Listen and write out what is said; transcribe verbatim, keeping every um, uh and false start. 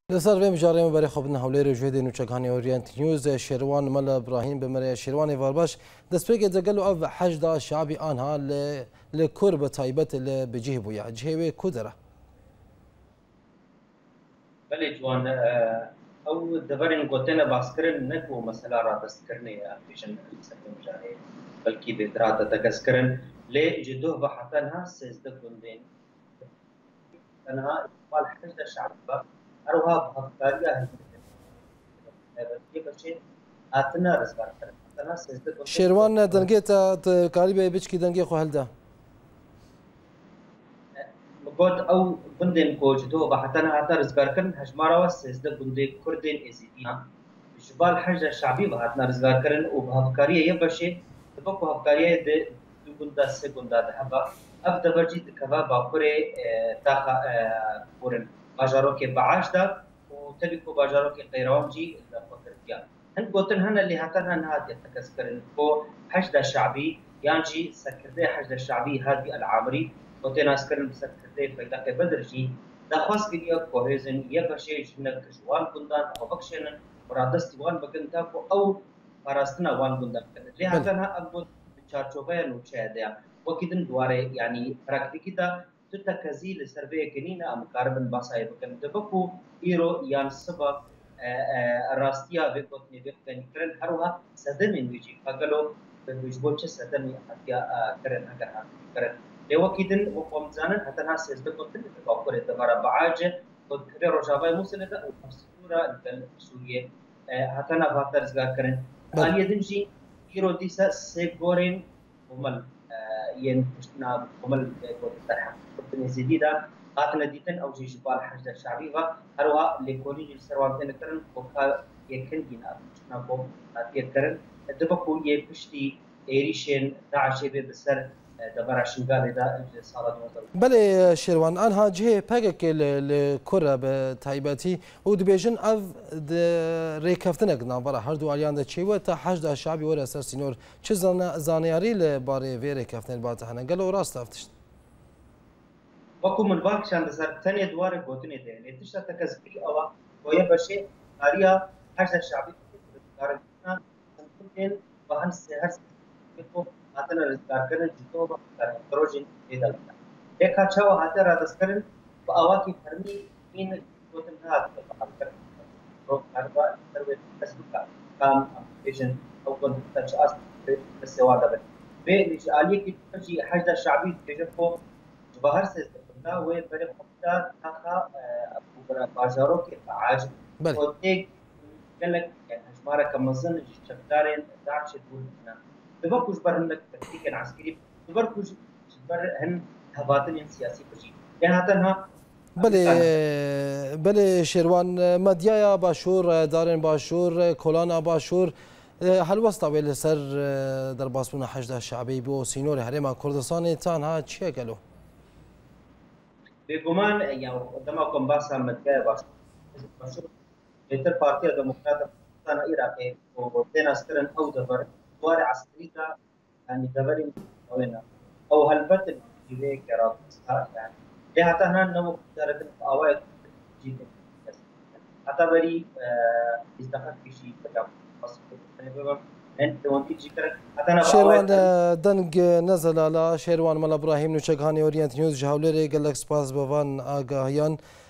لسر ویم جاریم برای خوب نهولی رجوع دینو چکانی اورینت نیوز شیروان مل ابراهیم بمره شیروان وارباش دستپیک دگلو او حشد شعبی آنها ل لکرب تایبت ل بجيه بويا جهوي كودرة. بله جوان او دبرین گوتنا باسکرن نکو مثلا را دستکرنی فیشن سکم جاری بلکی بدرات تکسکرن ل جدوه بحثنا سيزد كندين أنها إقبال حشد الشعب أروها بهفتارية بشيء آتنا رزقار أتنا سيزد شيروان دنجيت قريبة بيشكي دنجي خو هلدا مقود أو بندين كوجدو بحثنا آتا رزقار كن هجمارا وسيزد بندين كردين إزيدينا جبال حشد الشعبي بحثنا رزقار كرن وبهفتارية يبشي تبقى هفتارية دي بندا سيكوندا دهبا أبدا برجي دكبا باكوري تاخا كورن باجاروكي بعاشدا وتبيكو باجاروكي قيروانجي فكرتيا هن قوتن هن اللي هاتنا نهاد يتكسكرن كو حشد الشعبي يانجي سكردي حشد الشعبي هادي العامري قوتين اسكرن بسكردي فيلاقي بدرجي دخواس قليا كوهيزن يبشي جنك جوان كندان أو بكشنن ورادستي وان بكنتاكو أو فراستنا وان كندان اللي هاتنا أقول چارچوبه نوچه وكيدن دواره يعني براكتيكيتا تتكزي لسربيه كنينه ام كاربن باساي بكن دبكو ايرو يان سبب راستيا بيكوتني بيكن كرن هروها سدمن ويجي فقالو بيجبوچ سدمي اتيا كرن اگر كرن لو كيدن وقوم زانن هتنها سيزبكوتن بقور دبر بعاج كره رجابه مسنده ومسوره السوريه هتنا فاترز كرن اليدنجي ايرو ديسا سيغورين ومل ين كشنا ومل بتاعها كنت جديدة قاتنا ديتن أو جيش بال حشد الشعبي وهروها لكوني السروان تنكرن وكا يكن دينا كشنا بوم تيكرن دبكو يبشتي إيريشين داعش بسر دبر شنغال دا صارت وصل. بله شیروان آنها جه پاک که لکره به تایباتی و دبیجن اف ریکفتن اقنام برای هر دو آلیان ده چی و تا حشد شعبی ور اساس سینور چه زن زانیاری لباره وی ریکفتن باته هنگ گلو راست افتشت. وکو من باک شان دسر تنی دواره گوتنی ده نیتش تکذبی آوا ویا بشه آریا حشد شعبی داره نه سنتين بهن سهر کو هاتنا رزقار کرن جتو با پروژن دیدل دیکھا چاو هاته را دس کرن با آوا کی فرمی این گوتن هات با کرن رو اربا سروت تسبقا کام اپلیکیشن او كنت تاچ اس بسوا ده به نش عالی کی تجي حشد الشعبي تجفو ظهر سيز ده و بره خطا تاخا ابو بازارو کی عاج وتيك قال لك يعني هجماره كمظن شفتارين داعش تقول تبركوش برهنك تكتيك عسكري تبركوش برهن هباطن سياسي كشي لهاتنها بله بله شیروان مدیای باشور دارن باشور کلان باشور هل وسط ویل سر در باسمون حشد شعبی بو سینور حرم کردستان تنها چیه گلو بگمان یا قدامكم باسا مدیای باشور بهتر پارتي ديمقراطيه تاع العراق ودين استرن او دبر دوار عسكري يعني دبر وين او هلبت اللي كرا يعني لهذا هنا نو درجه اوائل جيد حتى بري ازدحام كشي بجاب بس انت وانت ذكر شیروان دنگ نزل على شیروان مل ابراهیم نوچگانی اورینت نیوز جهولری گلکس پاس بوان آگاهیان